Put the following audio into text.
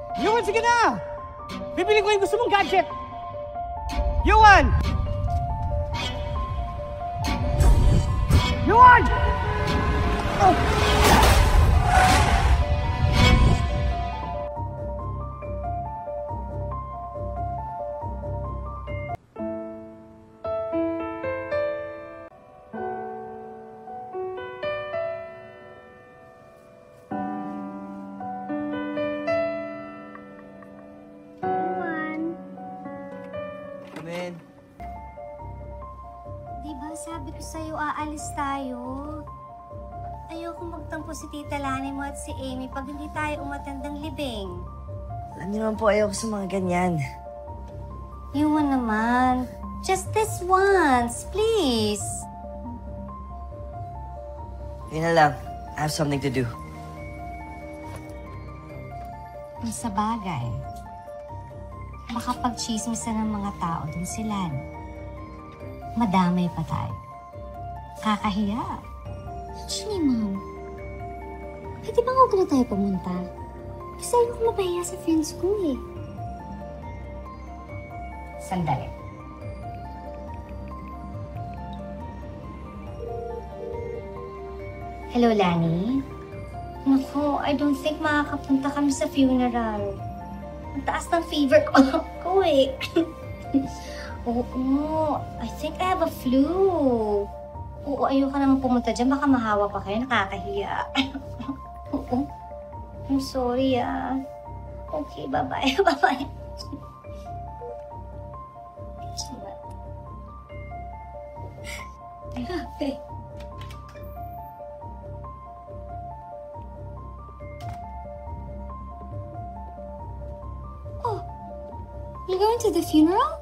Yuan, sige na! Bibili ko yung gusto mong gadget! Yuan! Yuan! Oh! Amen. Diba sabi ko sa'yo aalis tayo? Ayoko magtampo si Tita Lani mo at si Amy pag hindi tayo umatandang libing. Alam niyo naman po, ayoko sa mga ganyan. Yuman naman. Just this once, please. Yun na lang. I have something to do. Kung sa bagay, baka pag-chismisan ng mga tao dun sila. Madamay pa tayo. Kakahiya. Actually, Mom, pwede ba huwag na tayo pumunta? Kasi ayoko mapahiya sa friends ko eh. Sandali. Hello, Lani? Naku, I don't think makakapunta kami sa funeral. Ang taas ng fever ko eh. Oo, I think I have a flu. Oo, ayoko naman pumunta dyan. Baka mahawa pa kayo. Nakakahiya. Oo. I'm sorry ah. Okay, bye-bye. Bye-bye. Okay. Oh, you're going to the funeral?